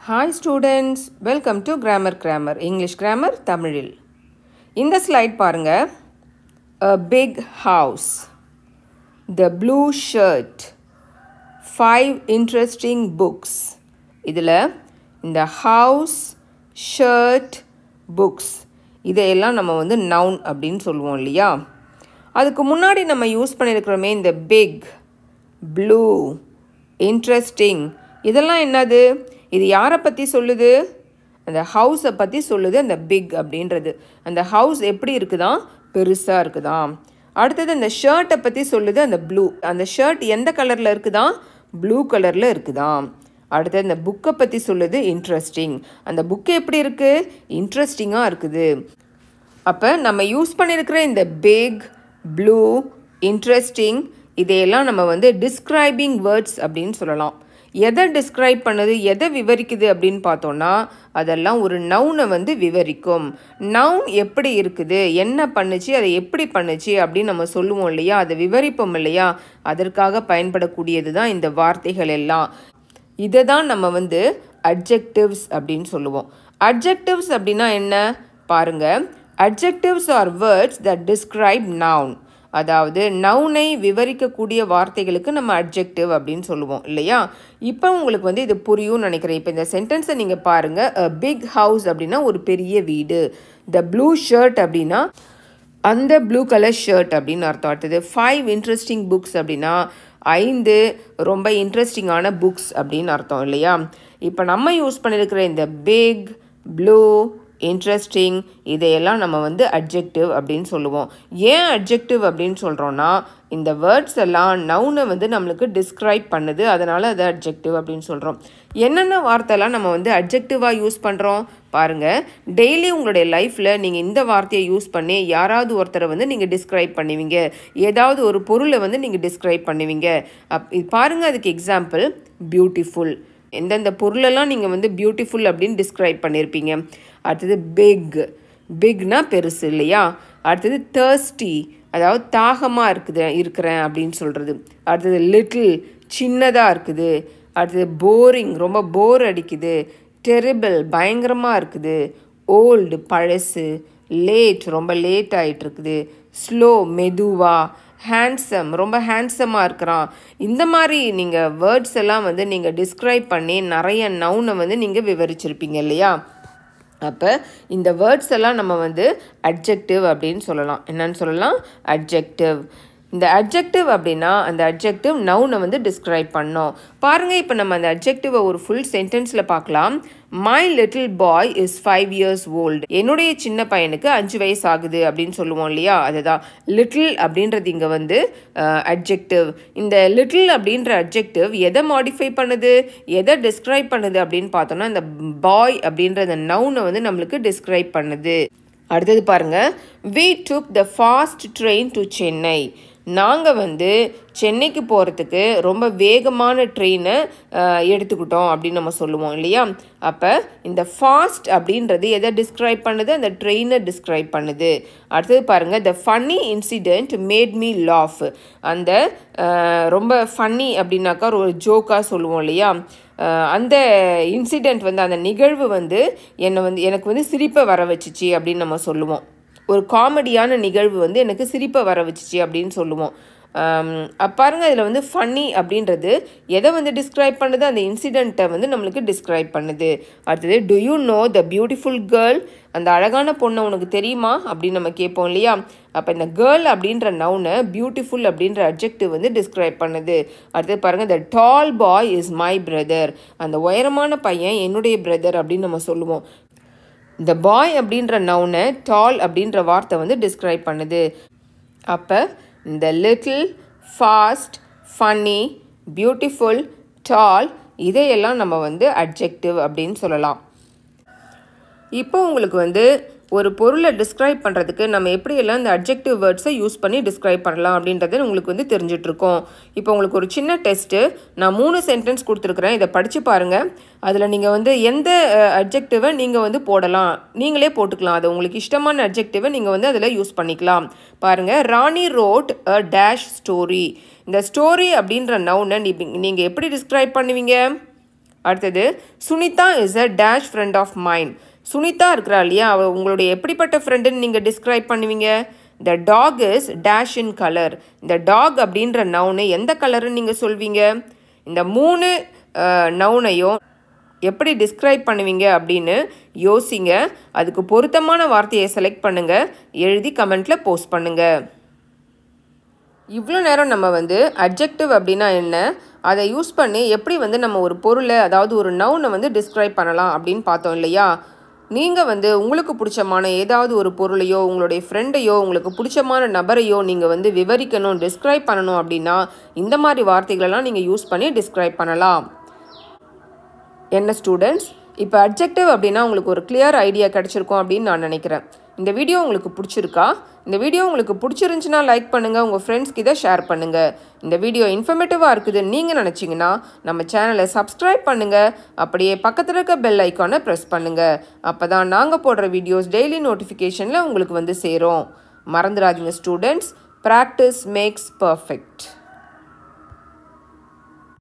Hi students, welcome to Grammar English Grammar தமிழில். இந்த slide பாருங்க. A big house, the blue shirt, 5 interesting books. இதில் இந்த house, shirt, books இதையெல்லாம் நம்ம வந்து noun அப்படின்னு சொல்லுவோம் இல்லையா? அதுக்கு முன்னாடி நம்ம யூஸ் பண்ணியிருக்கிறோமே இந்த big, blue, interesting இதெல்லாம் என்னது? இது யாரை பற்றி சொல்லுது? அந்த ஹவுஸை பற்றி சொல்லுது. அந்த பிக் அப்படின்றது அந்த ஹவுஸ் எப்படி இருக்குதான்? பெருசாக இருக்குதான். அடுத்தது அந்த ஷர்ட்டை பற்றி சொல்லுது. அந்த ப்ளூ, அந்த ஷர்ட் எந்த கலரில் இருக்குதான்? ப்ளூ கலரில் இருக்குதான். அடுத்தது அந்த புக்கை பற்றி சொல்லுது. இன்ட்ரெஸ்டிங், அந்த புக்கு எப்படி இருக்குது? இன்ட்ரெஸ்டிங்காக இருக்குது. அப்போ நம்ம யூஸ் பண்ணியிருக்கிற இந்த பிக், ப்ளூ, இன்ட்ரெஸ்டிங் இதையெல்லாம் நம்ம வந்து டிஸ்கிரைபிங் வேர்ட்ஸ் அப்படின்னு சொல்லலாம். எதை டிஸ்கிரைப் பண்ணுது, எதை விவரிக்குது அப்படின்னு பார்த்தோன்னா அதெல்லாம் ஒரு நவுனை வந்து விவரிக்கும். நவுன் எப்படி இருக்குது, என்ன பண்ணுச்சு, அதை எப்படி பண்ணுச்சு அப்படின்னு நம்ம சொல்லுவோம் இல்லையா? அதை விவரிப்போம் இல்லையா? அதற்காக பயன்படக்கூடியது தான் இந்த வார்த்தைகள் எல்லாம். இதை தான் நம்ம வந்து அட்ஜெக்டிவ்ஸ் அப்படின்னு சொல்லுவோம். அட்ஜெக்டிவ்ஸ் அப்படின்னா என்ன பாருங்க. Adjectives are words that describe noun. அதாவது நவுனை விவரிக்கக்கூடிய வார்த்தைகளுக்கு நம்ம அட்ஜெக்டிவ் அப்படின்னு சொல்லுவோம் இல்லையா? இப்போ உங்களுக்கு வந்து இது புரியும்னு நினைக்கிறேன். இப்போ இந்த சென்டென்ஸை நீங்கள் பாருங்கள். அ பிக் ஹவுஸ் அப்படின்னா ஒரு பெரிய வீடு. த ப்ளூ ஷர்ட் அப்படின்னா அந்த ப்ளூ கலர் ஷர்ட் அப்படின்னு அர்த்தம். அடுத்தது 5 இன்ட்ரெஸ்டிங் புக்ஸ் அப்படின்னா 5 ரொம்ப இன்ட்ரெஸ்டிங்கான புக்ஸ் அப்படின்னு அர்த்தம் இல்லையா? இப்போ நம்ம யூஸ் பண்ணியிருக்கிற இந்த பிக், ப்ளூ, இன்ட்ரெஸ்டிங் இதையெல்லாம் நம்ம வந்து அட்ஜெக்டிவ் அப்படின்னு சொல்லுவோம். ஏன் அட்ஜெக்டிவ் அப்படின்னு சொல்கிறோன்னா இந்த வேர்ட்ஸ் எல்லாம் நவுனை வந்து நம்மளுக்கு டிஸ்கிரைப் பண்ணுது. அதனால் அது அட்ஜெக்டிவ் அப்படின்னு சொல்கிறோம். என்னென்ன வார்த்தைலாம் நம்ம வந்து அட்ஜெக்டிவாக யூஸ் பண்ணுறோம் பாருங்கள். டெய்லி உங்களுடைய லைஃப்பில் நீங்கள் இந்த வார்த்தையை யூஸ் பண்ணி யாராவது ஒருத்தரை வந்து நீங்கள் டிஸ்கிரைப் பண்ணுவீங்க. ஏதாவது ஒரு பொருளை வந்து நீங்கள் டிஸ்கிரைப் பண்ணுவீங்க. பாருங்கள், அதுக்கு எக்ஸாம்பிள் பியூட்டிஃபுல். எந்தெந்த பொருளெல்லாம் நீங்கள் வந்து பியூட்டிஃபுல் அப்படின்னு டிஸ்கிரைப் பண்ணியிருப்பீங்க. அடுத்தது பிக், பிக்னா பெருசு இல்லையா? அடுத்தது தேர்ஸ்டி, அதாவது தாகமாக இருக்கிறேன் அப்படின்னு சொல்கிறது. அடுத்தது லிட்டில், சின்னதாக இருக்குது. அடுத்தது போரிங், ரொம்ப போர் அடிக்குது. டெரிபிள், பயங்கரமாக இருக்குது. ஓல்டு, பழசு. லேட், ரொம்ப லேட் ஆகிட்டு இருக்குது. ஸ்லோ, மெதுவாக. ஹேண்ட்ஸம், ரொம்ப ஹேண்ட்ஸமாக இருக்கிறான். இந்த மாதிரி நீங்கள் வேர்ட்ஸ் எல்லாம் வந்து நீங்கள் டிஸ்கிரைப் பண்ணி நிறைய நவுனை வந்து நீங்கள் விவரிச்சிருப்பீங்க இல்லையா? அப்போ இந்த வேர்ட்ஸ் எல்லாம் நம்ம வந்து அட்ஜெக்டிவ் அப்படின்னு சொல்லலாம். என்னன்னு சொல்லலாம்? அட்ஜெக்டிவ். இந்த அட்ஜெக்டிவ் அப்படின்னா அந்த அட்ஜெக்டிவ் நவுனை வந்து டிஸ்கிரைப் பண்ணோம். பாருங்கள், இப்போ நம்ம அந்த அட்ஜெக்டிவை ஒரு ஃபுல் சென்டென்ஸில் பார்க்கலாம். My little boy is 5 years old. என்னுடைய சின்ன பையனுக்கு 5 வயசு ஆகுது அப்படின்னு சொல்லுவோம் இல்லையா? அதுதான் லிட்டில் அப்படின்றது இங்கே வந்து அட்ஜெக்டிவ். இந்த லிட்டில் அப்படின்ற அட்ஜெக்டிவ் எதை மாடிஃபை பண்ணுது, எதை டிஸ்கிரைப் பண்ணுது அப்படின்னு பார்த்தோம்னா இந்த பாய் அப்படின்ற அந்த நவுனை வந்து நம்மளுக்கு டிஸ்கிரைப் பண்ணுது. அடுத்தது பாருங்க. We took the fast train to Chennai. நாங்கள் வந்து சென்னைக்கு போகிறதுக்கு ரொம்ப வேகமான ட்ரெயினை எடுத்துக்கிட்டோம் அப்படின்னு நம்ம சொல்லுவோம் இல்லையா? அப்போ இந்த ஃபாஸ்ட் அப்படின்றது எதை டிஸ்கிரைப் பண்ணுது? அந்த ட்ரெயினை டிஸ்கிரைப் பண்ணுது. அடுத்தது பாருங்கள். The funny incident made me laugh. அந்த ரொம்ப ஃபன்னி அப்படின்னாக்கா ஒரு ஜோக்காக சொல்லுவோம் இல்லையா? அந்த இன்சிடெண்ட் வந்து அந்த நிகழ்வு வந்து எனக்கு வந்து சிரிப்பை வர வச்சிச்சு அப்படின்னு நம்ம சொல்லுவோம். ஒரு காமெடியான நிகழ்வு வந்து எனக்கு சிரிப்பை வர வச்சிச்சு அப்படின்னு சொல்லுவோம். பாருங்கள், இதில் வந்து ஃபன்னி அப்படின்றது எதை வந்து டிஸ்கிரைப் பண்ணுது? அந்த இன்சிடெண்ட்டை வந்து நம்மளுக்கு டிஸ்கிரைப் பண்ணுது. அடுத்தது do you know the beautiful girl. அந்த அழகான பொண்ணை உனக்கு தெரியுமா அப்படின்னு நம்ம கேட்போம் இல்லையா? அப்போ இந்த கேர்ள் அப்படின்ற நவுனை பியூட்டிஃபுல் அப்படின்ற அட்ஜெக்டிவ் வந்து டிஸ்கிரைப் பண்ணுது. அடுத்தது பாருங்கள். The tall boy is my brother. அந்த உயரமான பையன் என்னுடைய பிரதர் அப்படின்னு நம்ம சொல்லுவோம். இந்த பாய் அப்படின்ற நவுனை டால் அப்படின்ற வார்த்தை வந்து டிஸ்கிரைப் பண்ணுது. அப்போ இந்த little, fast, funny, beautiful, tall இதையெல்லாம் நம்ம வந்து அட்ஜெக்டிவ் அப்படின்னு சொல்லலாம். இப்போ உங்களுக்கு வந்து ஒரு பொருளை டிஸ்கிரைப் பண்ணுறதுக்கு நம்ம எப்படியெல்லாம் இந்த அட்ஜெக்டிவ் வேர்ட்ஸை யூஸ் பண்ணி டிஸ்கிரைப் பண்ணலாம் அப்படின்றது உங்களுக்கு வந்து தெரிஞ்சிட்ருக்கோம். இப்போ உங்களுக்கு ஒரு சின்ன டெஸ்ட்டு. நான் 3 சென்டென்ஸ் கொடுத்துருக்குறேன். இதை படித்து பாருங்கள். அதில் நீங்கள் வந்து எந்த அட்ஜெக்டிவை நீங்கள் வந்து போடலாம், நீங்களே போட்டுக்கலாம். அது உங்களுக்கு இஷ்டமான அட்ஜெக்டிவை நீங்கள் வந்து அதில் யூஸ் பண்ணிக்கலாம். பாருங்கள். Rani wrote a dash story. இந்த ஸ்டோரி அப்படின்ற நவுனை நீங்கள் எப்படி டிஸ்கிரைப் பண்ணுவீங்க? அடுத்தது Sunita is a dash friend of mind. Sunita இருக்கிறா இல்லையா, அவள் உங்களுடைய எப்படிப்பட்ட ஃப்ரெண்டுன்னு நீங்கள் டிஸ்கிரைப் பண்ணுவீங்க? The dog is dash in colour. இந்த டாக் அப்படின்ற நவுனு எந்த கலருன்னு நீங்கள் சொல்வீங்க? இந்த 3 நவுனையும் எப்படி டிஸ்கிரைப் பண்ணுவீங்க அப்படின்னு யோசிங்க. அதுக்கு பொருத்தமான வார்த்தையை செலக்ட் பண்ணுங்கள், எழுதி கமெண்ட்டில் போஸ்ட் பண்ணுங்கள். இவ்வளோ நேரம் நம்ம அட்ஜெக்டிவ் அப்படின்னா என்ன, அதை யூஸ் பண்ணி எப்படி நம்ம ஒரு பொருளை, அதாவது ஒரு நவுனை டிஸ்கிரைப் பண்ணலாம் அப்படின்னு பார்த்தோம் இல்லையா? நீங்கள் உங்களுக்கு பிடிச்சமான ஏதாவது ஒரு பொருளையோ, உங்களுடைய ஃப்ரெண்டையோ, உங்களுக்கு பிடிச்சமான நபரையோ நீங்கள் விவரிக்கணும், டிஸ்கிரைப் பண்ணணும் அப்படின்னா இந்த மாதிரி வார்த்தைகளெல்லாம் நீங்கள் யூஸ் பண்ணி டிஸ்கிரைப் பண்ணலாம். என்ன ஸ்டூடெண்ட்ஸ், இப்போ அட்ஜெக்டிவ் அப்படின்னா உங்களுக்கு ஒரு கிளியர் ஐடியா கிடச்சிருக்கும் அப்படின்னு நான் நினைக்கிறேன். இந்த வீடியோ உங்களுக்கு பிடிச்சிருக்கா? இந்த வீடியோ உங்களுக்கு பிடிச்சிருந்துச்சுன்னா லைக் பண்ணுங்கள், உங்கள் ஃப்ரெண்ட்ஸ்க்கு இதை ஷேர் பண்ணுங்கள். இந்த வீடியோ இன்ஃபர்மேட்டிவாக இருக்குதுன்னு நீங்கள் நினச்சிங்கன்னா நம்ம சேனலை சப்ஸ்கிரைப் பண்ணுங்கள், அப்படியே பக்கத்தில் இருக்க பெல் ஐக்கானை ப்ரெஸ் பண்ணுங்கள். அப்போ தான் நாங்கள் போடுற வீடியோஸ் டெய்லி நோட்டிஃபிகேஷனில் உங்களுக்கு சேரும். மறந்துடாதீங்க ஸ்டூடெண்ட்ஸ், ப்ராக்டிஸ் மேக்ஸ் பர்ஃபெக்ட்.